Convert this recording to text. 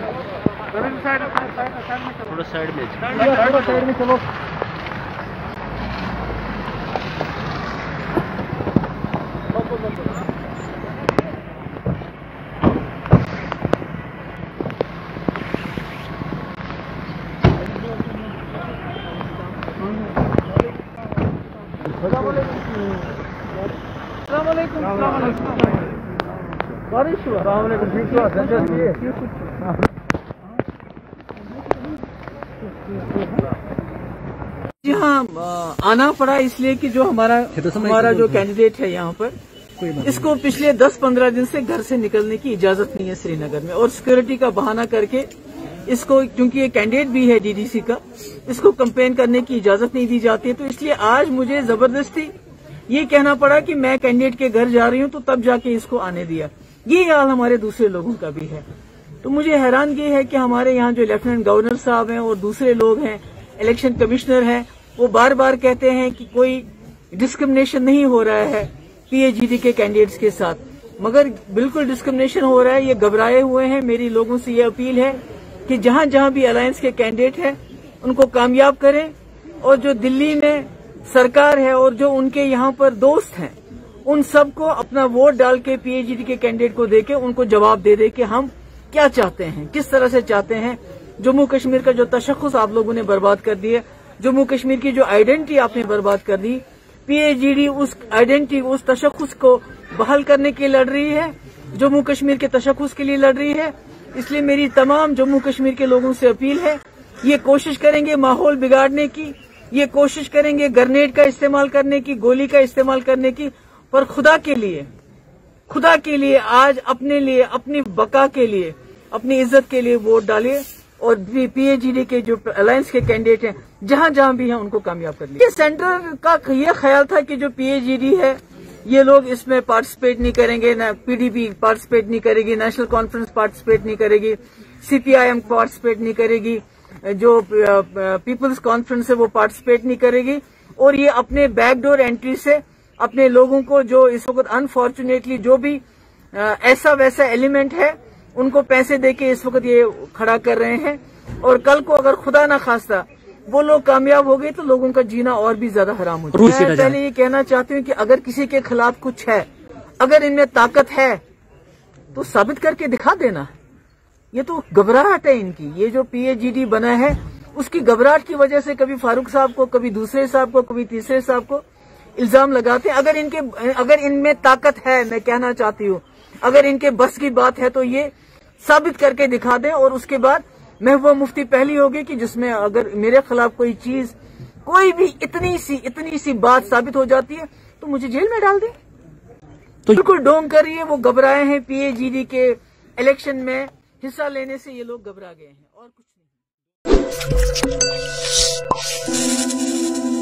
थोड़ा साइड में चलो। बारिश हुआ। ठीक हुआ। जी हाँ, आना पड़ा इसलिए कि जो हमारा जो कैंडिडेट है यहाँ पर, इसको पिछले 10-15 दिन से घर से निकलने की इजाजत नहीं है श्रीनगर में, और सिक्योरिटी का बहाना करके इसको, क्योंकि ये कैंडिडेट भी है डीडीसी का, इसको कंपेन करने की इजाजत नहीं दी जाती है। तो इसलिए आज मुझे जबरदस्ती ये कहना पड़ा कि मैं कैंडिडेट के घर जा रही हूँ, तो तब जाके इसको आने दिया। ये हाल हमारे दूसरे लोगों का भी है। तो मुझे हैरानगी है कि हमारे यहाँ जो लेफ्टिनेंट गवर्नर साहब हैं और दूसरे लोग हैं, इलेक्शन कमिश्नर हैं, वो बार बार कहते हैं कि कोई डिस्क्रिमिनेशन नहीं हो रहा है पीएचईडी के कैंडिडेट्स के साथ, मगर बिल्कुल डिस्क्रिमिनेशन हो रहा है। ये घबराए हुए हैं। मेरी लोगों से ये अपील है कि जहां जहां भी अलायंस के कैंडिडेट हैं उनको कामयाब करें, और जो दिल्ली में सरकार है और जो उनके यहाँ पर दोस्त हैं, उन सबको अपना वोट डाल के पीएचईडी के कैंडिडेट को देके उनको जवाब दे दे कि हम क्या चाहते हैं, किस तरह से चाहते हैं। जम्मू कश्मीर का जो तशख्खुस आप लोगों ने बर्बाद कर दिया, जम्मू कश्मीर की जो आइडेंटिटी आपने बर्बाद कर दी, पीएचईडी उस आइडेंटिटी, उस तशख्खुस को बहाल करने के लिए लड़ रही है, जम्मू कश्मीर के तशख्खुस के लिए लड़ रही है। इसलिए मेरी तमाम जम्मू कश्मीर के लोगों से अपील है, ये कोशिश करेंगे माहौल बिगाड़ने की, ये कोशिश करेंगे ग्रेनेड का इस्तेमाल करने की, गोली का इस्तेमाल करने की, पर खुदा के लिए आज अपने लिए, अपनी बका के लिए, अपनी इज्जत के लिए वोट डालिए, और पीएचईडी के जो अलायंस के कैंडिडेट हैं जहां जहां भी हैं उनको कामयाब कर लीजिए। सेंटर का ये ख्याल था कि जो पीएचईडी है ये लोग इसमें पार्टिसिपेट नहीं करेंगे, ना पीडीपी पार्टिसिपेट नहीं करेगी, नेशनल कॉन्फ्रेंस पार्टिसिपेट नहीं करेगी, सीपीआईएम पार्टिसिपेट नहीं करेगी, जो पीपल्स कॉन्फ्रेंस है वो पार्टिसिपेट नहीं करेगी, और ये अपने बैकडोर एंट्री से अपने लोगों को, जो इस वक्त अनफॉर्चुनेटली जो भी ऐसा वैसा एलिमेंट है, उनको पैसे देके इस वक्त ये खड़ा कर रहे हैं। और कल को अगर खुदा ना खास्ता वो लोग कामयाब हो गए तो लोगों का जीना और भी ज्यादा हराम हो जाएगा। मैं पहले ये कहना चाहती हूँ कि अगर किसी के खिलाफ कुछ है, अगर इनमें ताकत है, तो साबित करके दिखा देना। ये तो घबराहट है इनकी। ये जो पीएचईडी बना है उसकी घबराहट की वजह से कभी फारूक साहब को, कभी दूसरे साहब को, कभी तीसरे साहब को इल्जाम लगाते हैं। अगर इनमें ताकत है, मैं कहना चाहती हूँ, अगर इनके बस की बात है तो ये साबित करके दिखा दें, और उसके बाद महबूबा मुफ्ती पहली होगी कि जिसमें अगर मेरे खिलाफ कोई चीज, कोई भी इतनी सी बात साबित हो जाती है तो मुझे जेल में डाल दें। तो बिल्कुल डोंग कर रही है, वो घबराए हैं। पीएचईडी के इलेक्शन में हिस्सा लेने से ये लोग घबरा गए हैं, और कुछ नहीं।